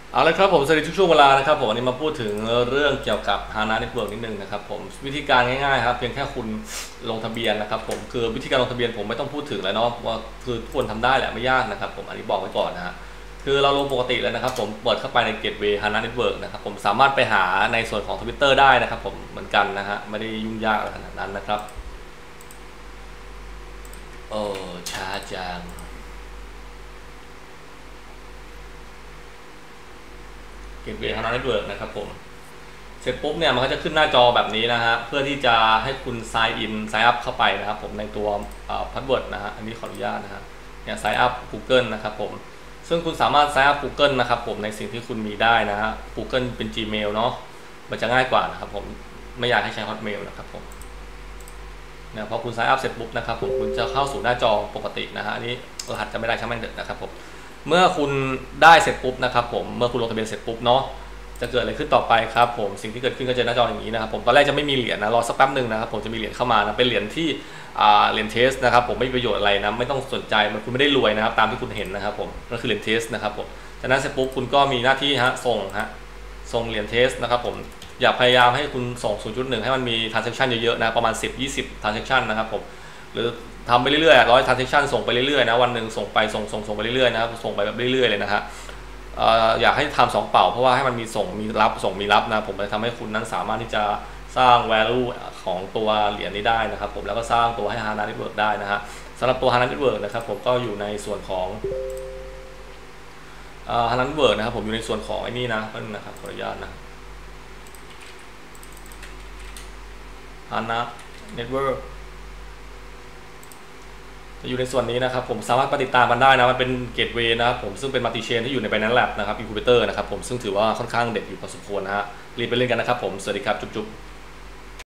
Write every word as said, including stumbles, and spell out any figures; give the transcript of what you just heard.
เอาละครับผมสวัสดีทุกช่วงเวลานะครับผมวันนี้มาพูดถึงเรื่องเกี่ยวกับ ฮานะ Network นิดนึงนะครับผมวิธีการง่ายๆครับเพียงแค่คุณลงทะเบียนนะครับผมคือวิธีการลงทะเบียนผมไม่ต้องพูดถึงแล้วเนาะว่าคือทุกคนทำได้แหละไม่ยากนะครับผมอันนี้บอกไว้ก่อนนะฮะคือเราลงปกติเลยนะครับผมเปิดเข้าไปใน Gateway ฮานะ Network นะครับผมสามารถไปหาในส่วนของ Twitter ได้นะครับผมเหมือนกันนะฮะไม่ได้ยุ่งยากอะไรขนาดนั้นนะครับโอ้ช้าจัง Gateway ฮานะ Network นะครับผม เสร็จปุ๊บเนี่ยมันก็จะขึ้นหน้าจอแบบนี้นะฮะเพื่อที่จะให้คุณ sign in sign up เข้าไปนะครับผมในตัวพาสเวิร์ดนะฮะอันนี้ขออนุญาตนะฮะเนี่ย sign up Google นะครับผมซึ่งคุณสามารถ sign up Google นะครับผมในสิ่งที่คุณมีได้นะฮะ Google เป็น Gmail เนาะมันจะง่ายกว่านะครับผมไม่อยากให้ใช้ Hotmail นะครับผมเนี่ยพอคุณ sign up เสร็จปุ๊บนะครับผมคุณจะเข้าสู่หน้าจอปกตินะฮะอันนี้รหัสจะไม่ได้ช่างมันเถอะนะครับผมเมื่อคุณได้เสร็จปุ๊บนะครับผมเมื่อคุณลงทะเบียนเสร็จปุ๊บเนาะ จะเกิดอะไรขึ้นต่อไปครับผมสิ่งที่เกิดขึ้นก็จะหน้าจออย่างนี้นะครับผมตอนแรกจะไม่มีเหรียญนะรอสักแป๊บหนึ่งนะครับผมจะมีเหรียญเข้ามานะเป็นเหรียญที่เหรียญเทสนะครับผมไม่มีประโยชน์อะไรนะไม่ต้องสนใจมันคุณไม่ได้รวยนะครับตามที่คุณเห็นนะครับผมก็คือเหรียญเทสนะครับผมจากนั้นเสร็จปุ๊บคุณก็มีหน้าที่ฮะส่งฮะส่งเหรียญเทสนะครับผมอย่าพยายามให้คุณส่ง ศูนย์จุดหนึ่ง ให้มันมี transaction เยอะๆนะประมาณ สิบ ยี่สิบ transaction นะครับผมหรือทำไปเรื่อยๆร้อย transaction ส่งไปเรื่อยๆนะวันหนึ่งส่งไปส่งส่งส่งไปเรื่อยๆนะครับส่งไปแบบเรื่อยๆเลยนะฮะอยากให้ทำสองเป่าเพราะว่าให้มันมีส่งมีรับส่งมีรับนะผมจะทำให้คุณนั้นสามารถที่จะสร้าง value ของตัวเหรียญนี้ได้นะครับผมแล้วก็สร้างตัวให้ ฮานะ Network ได้นะฮะสำหรับตัว ฮานะ Network นะครับผมก็อยู่ในส่วนของ ฮานะ Network นะครับผมอยู่ในส่วนของไอ้นี่นะนั่นนะครับขออนุญาตนะ ฮานะ Network จะอยู่ในส่วนนี้นะครับผมสามารถปฏิดตามมันได้นะมันเป็นเกตเวย์นะครับผมซึ่งเป็นมัลติเชนที่อยู่ใน Binance Lab นะครับ Incubator นะครับผมซึ่งถือว่าค่อนข้างเด็ดอยู่พอสมควรนะฮะรีบไปเล่นกันนะครับผมสวัสดีครับจุ๊บ